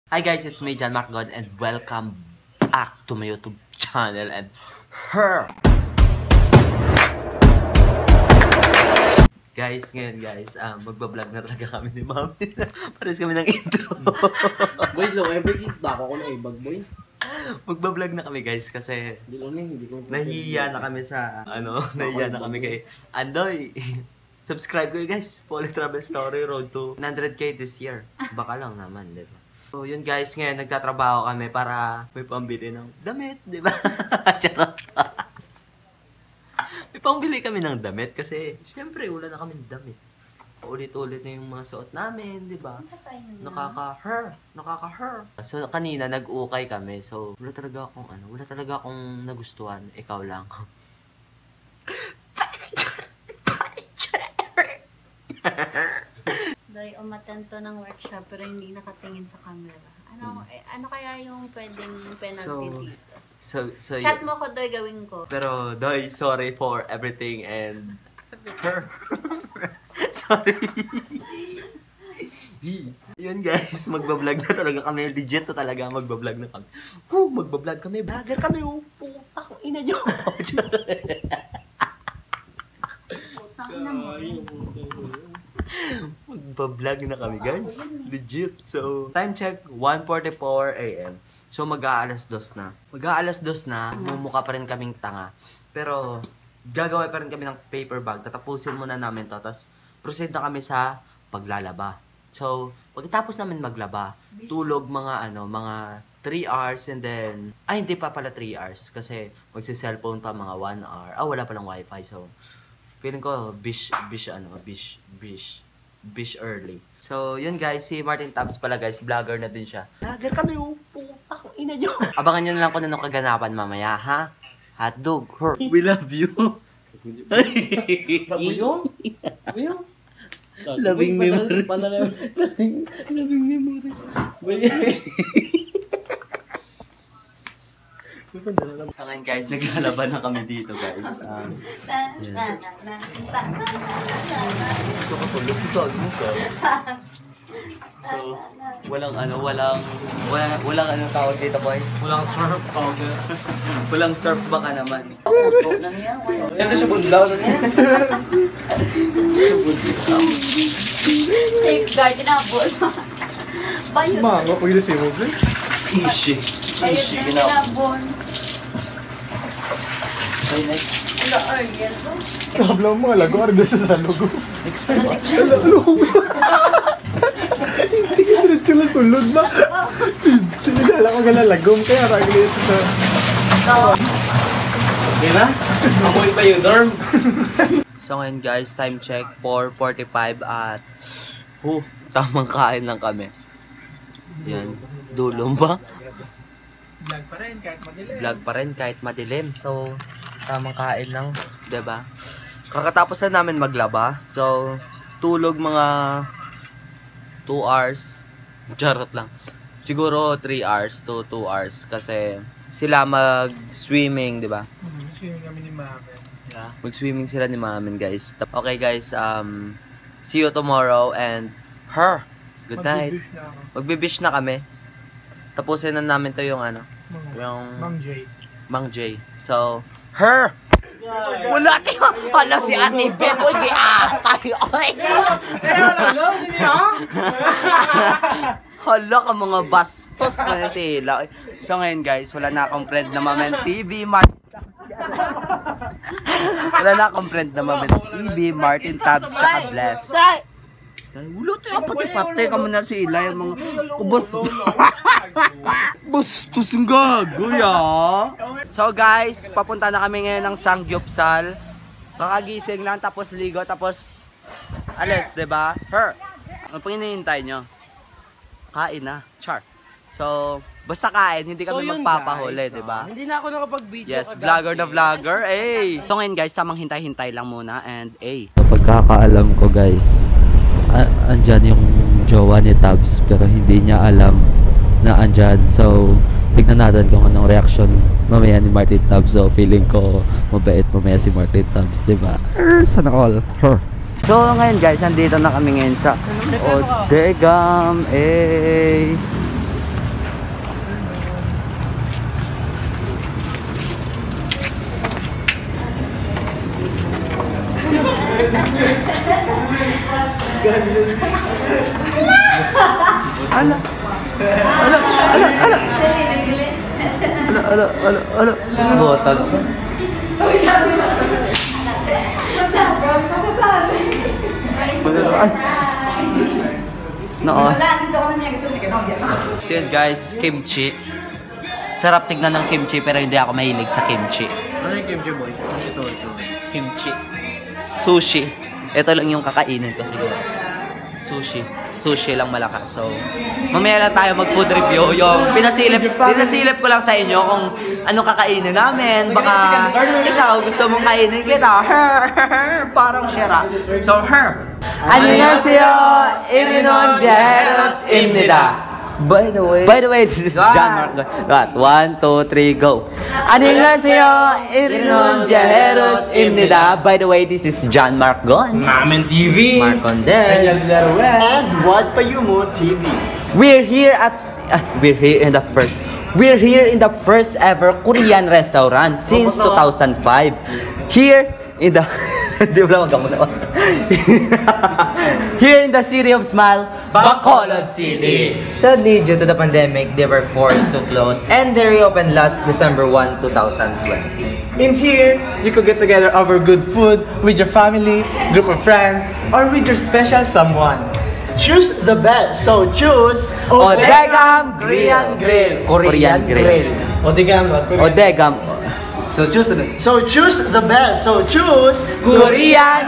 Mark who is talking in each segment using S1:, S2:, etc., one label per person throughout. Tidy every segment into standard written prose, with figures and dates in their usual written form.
S1: Hi guys, it's me, John Mark God, and welcome back to my YouTube channel and her. Guys, ngayon guys, magbablog na talaga kami ni Mami. Pares kami ng intro.
S2: Boy, low everything. Bako ko na ibag, boy.
S1: Magbablog na kami guys kasi nahihiya na kami sa, nahihiya na kami kay Andoy. Subscribe kayo guys, Poly Travel Story, road to 100k this year. Baka lang naman, diba? So yun guys, ngayon nagtatrabaho kami para may pambili ng damit, diba? Charot. May pambili kami ng damit kasi syempre wala na kami ng damit. Ulit-ulit na yung mga suot namin, diba? Nakaka-her. So kanina nag-ukay kami, so wala talaga akong nagustuhan, ikaw lang.
S3: Doy, umattend to ng workshop pero hindi nakatingin sa camera. Ano kaya yung pwedeng penalty dito?
S1: So
S3: Chat mo ko, Doy, gawin ko.
S1: Pero, Doy, sorry for everything and her. Sorry. Yun guys, magbablog na talaga kami. Legit na talaga magbablog na kami. Magbablog kami. Vlogger kami. Putang ina nyo.
S3: Putang ina mo.
S1: Magbablog na kami guys. Legit. So, time check, 1:44 AM. So, mag-aalas 2 na. Mumukha pa rin kaming tanga. Pero, gagawa pa rin kami ng paper bag. Tatapusin muna namin to. Tapos, proceed na kami sa paglalaba. So, pagkatapos namin maglaba, tulog mga 3 hours and then, hindi pa pala 3 hours. Kasi, magsi-cellphone pa mga 1 hour. Wala palang wifi. So, feeling ko, bish early. So, yun guys, si Martin Tabs pala guys, vlogger na din siya. Vlogger kami, putang ina nyo. Abangan nyo na lang kung anong kaganapan mamaya, ha? Hotdog, her. We love you. Loving memories. Loving memories. So ngayon guys, naglalaban na kami dito guys. Yes. So, walang tawag dito boy?
S2: Walang surf powder.
S1: Walang surf baka naman.
S2: Ito siya budlaw na niya.
S3: Safeguard na po. Bayot.
S2: Mga pwede siya mo, boy.
S1: Ishi.
S3: Bayot na nilabon.
S1: Okay, next.
S3: Wala, Ariel to.
S2: Kablang mga lago, arda sa logo.
S1: Expert ba?
S2: Hindi ka diretso lang sulod ba? Tinigala ko gala lagom, kaya ragli ito sa...
S1: Okay na? Amoy pa yung dorm. So ngayon guys, time check, 4:45 at... tamang kain lang kami. Yan, dulong ba?
S2: Vlog pa rin kahit madilim.
S1: Vlog pa rin kahit madilim. So, tamang kain lang, 'di ba? Kakatapos na namin maglaba. So, tulog mga 2 hours. Charot lang. Siguro 3 hours to 2 hours kasi sila mag-swimming, 'di ba?
S2: Swimming kami ni Mami.
S1: Yeah. Mag-swimming sila ni Mami, guys. Okay, guys, see you tomorrow and her. Good night. Magbe-beach na kami. Tapusin na namin to yung yung Mang J. So, her! Wala tayo! Hala si Ate Bebo, di atay! Hala ka mga bastos pa sila. So ngayon guys, wala na akong friend na Mamen TV. Wala na akong friend na Mamen TV, Martin Tabs, tsaka Bless. Wala tayo, pati-pati ka muna sila yung mga kubos. Bastos ang gago, ya. So guys, papunta na kami ngayon ng Sanggyeopsal. Kakagising lang, tapos ligo, tapos alis, diba? Her, ano pang hinihintay nyo? Kain na, char. So, basta kain, hindi kami magpapahuli, diba?
S2: Hindi na ako nakapag-video.
S1: Yes, vlogger na vlogger, eh. So ngayon guys, samang hintay-hintay lang muna, and pagkakaalam ko guys, andyan yung jowa ni Tabs pero hindi niya alam na andyan. So, tignan natin kung anong reaction mamaya ni Martin Tabs. So, feeling ko mabait mamaya si Martin Tabs, diba? Sana all. So, ngayon guys, nandito na kami ngayon sa Odegam. Botox pa. Noon. So yun guys, kimchi. Sarap tignan ng kimchi pero hindi ako mahilig sa kimchi.
S2: Ano yung kimchi boy? Ito.
S1: Kimchi. Sushi. Ito lang yung kakainin ko siguro. Sushi. Sushi lang malakas. So, mamaya lang tayo mag-food review. Yung pinasilip ko lang sa inyo kung anong kakainin namin. Baka ikaw gusto mong kainin kita. Parang shira. So, 안녕하세요. 이리는 비아헤로스 입니다. By the way, this is John Mark. What? 1, 2, 3, go. 안녕하세요. 이리는 비아헤로스 입니다. By the way, this is John Mark Gon.
S2: Mamen TV.
S1: Mark Condel.
S2: And What Payumo TV.
S1: We're here in the first ever Korean restaurant since 2005. Here in the Here in the city of Smile, Bacolod City.
S4: Sadly, due to the pandemic, they were forced to close and they reopened last December 1, 2020.
S2: In here, you could get together over good food with your family, group of friends, or with your special someone. Choose the best, so choose
S1: Odegam Grill.
S4: Korean Grill.
S1: Odegam.
S2: So choose the best. So choose the best. So choose
S1: Korean.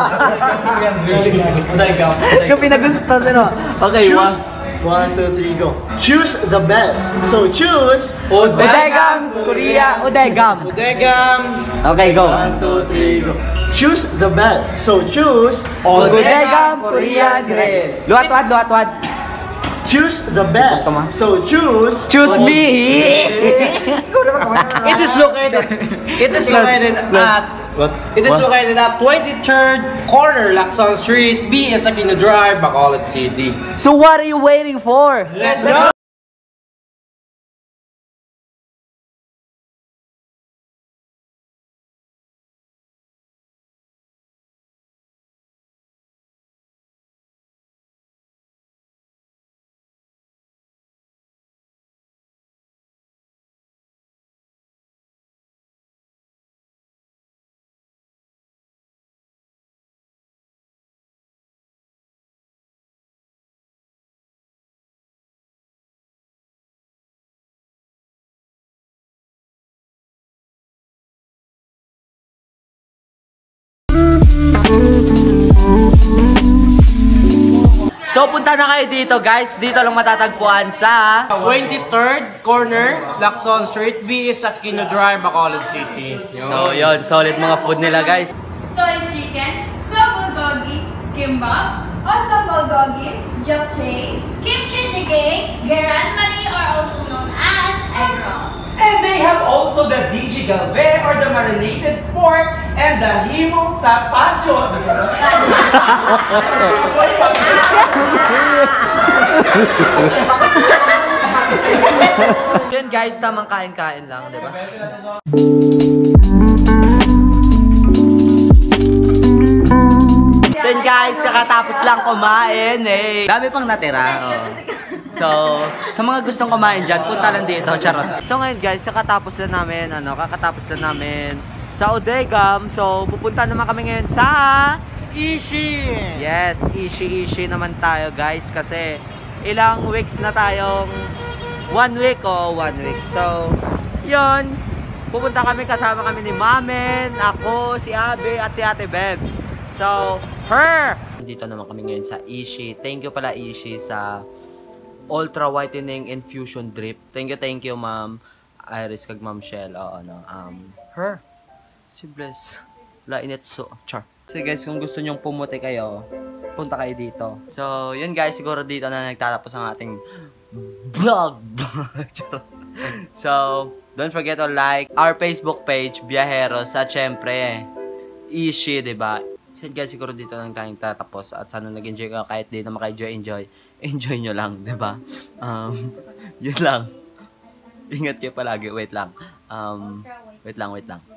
S1: Yung pinagusto sino? Okay,
S2: choose 1, 2, 3, go. Choose the best. So choose
S1: Odegam Korea. Odegam. Okay, go.
S2: 1, 2, 3, go. Choose the best. So choose
S1: Odegam Korean Grill. Luwat.
S2: Choose the best. So choose
S1: Me.
S4: It is located at 23rd corner, Lacson Street, B is Aquino Drive, Bacolod City.
S1: So what are you waiting for?
S4: Let's go!
S1: So punta na kayo dito guys. Dito lang matatagpuan sa
S4: 23rd corner, Lacson Street, B is Aquino Drive, Bacolod City.
S1: So yun, solid mga food nila guys.
S5: Soy chicken, bulgogi, kimbap, awesome bulgogi, japchae, kimchi jjigae, garan mani are also known as egg rolls.
S6: And they have also the DJ Galve or the marinated pork and the himong sa patio.
S1: Yun guys, tamang kain-kain lang, di ba? So yun guys, kakatapos lang kumain eh. Dami pang natira. Oh. So, sa mga gustong kumain dyan, punta lang dito, charot. So ngayon guys, kakatapos na namin sa Odegam. So, pupunta naman kami ngayon sa Ishi. Yes, Ishi naman tayo guys. Kasi ilang weeks na tayong 1 week. So, yun. Pupunta kami, kasama kami ni Mamen, ako, si Abe, at si Ate Beb. So, dito naman kami ngayon sa Ishi. Thank you pala Ishi sa Ultra Whitening Infusion Drip. Thank you, Ma'am Iris kag Ma'am Shell. Oo, no. Si Bless. La inetso. Char. So guys, kung gusto nyong pumuti kayo, punta kayo dito. So, yun guys, siguro dito na nagtatapos ang ating vlog. So, don't forget to like our Facebook page, Biaheros, at syempre, Ishi, diba? So guys, siguro dito na nagtatapos at sana nag-enjoy ka kahit di na maka-enjoy. Enjoy nyo lang, diba? Yun lang. Ingat kayo palagi. Wait lang. Wait lang.